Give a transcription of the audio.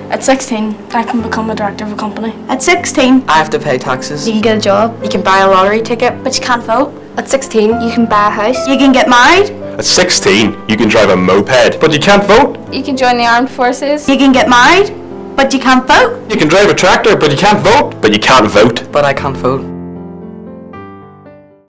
At 16, I can become a director of a company. At 16, I have to pay taxes. you can get a job. You can buy a lottery ticket, But you can't vote. At 16, you can buy a house. You can get married. At 16, you can drive a moped, but you can't vote. You can join the armed forces. You can get married, but you can't vote. You can drive a tractor, but you can't vote. But you can't vote. But I can't vote.